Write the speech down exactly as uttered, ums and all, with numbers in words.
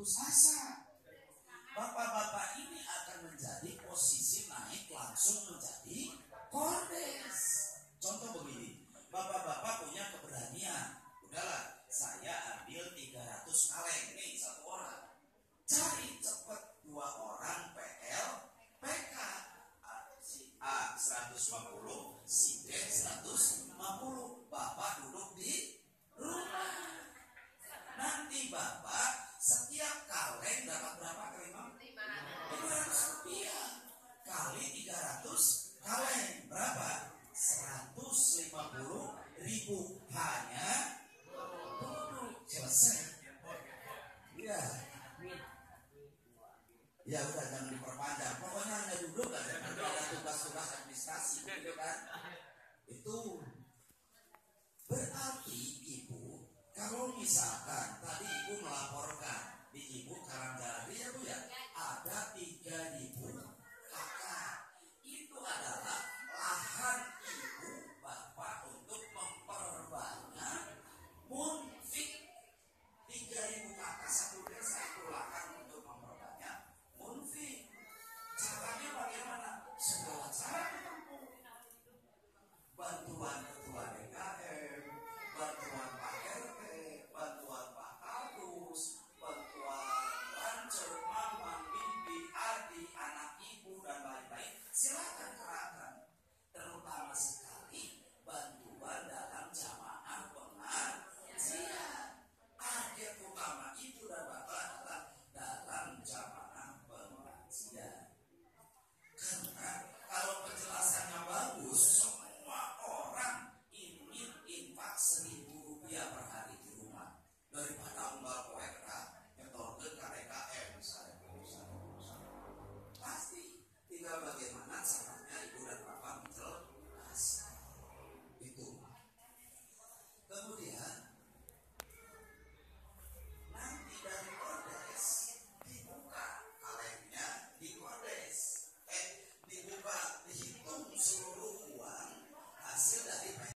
putus asa. Bapak-bapak ini akan menjadi posisi naik langsung menjadi kordes. Contoh begini, bapak-bapak punya keberanian, udahlah saya ambil tiga ratus kaleng nih satu orang, cari cepet dua orang P L P K, si A seratus lima puluh, si B seratus lima puluh, bapak duduk di rumah. Nanti bapak setiap kaleng dapat berapa kaleng? lima ratus rupiah kali tiga ratus kaleng berapa? seratus lima puluh ribu, hanya duduk selesai. Ya, ya udah jangan diperpanjang. Pokoknya hanya duduk aja, nanti ada tugas-tugas administrasi, gitu kan? Itu berarti ibu, kalau misalkan tadi ibu melaporkan di ibu Karanggaleri ya bu ya, ada tiga ribu kakak. Itu adalah lahan ibu bapak untuk memperbanyak munfik. Tiga ribu kakak satu desa itu lahan untuk memperbanyak munfik. Caranya bagaimana? Segala cara ditempuh. Bantuan ketua D K M, bantuan Pak R T, bantuan Pak Kadus, bantuan Rancur, Mamang, Mimpi, Adi, anak ibu dan lain-lain. Silakan kerahkan. Terutama sekali bantuan dalam jamaah pengajian. Target utama ibu dan bapak adalah dalam jamaah pengajian. Karena kalau penjelasannya bagus, semua orang ingin infak seribu rupiah per hari di rumah daripada unggal koeka nyetorkeun ka D K M misalnya. Pasti tinggal bagaimana cara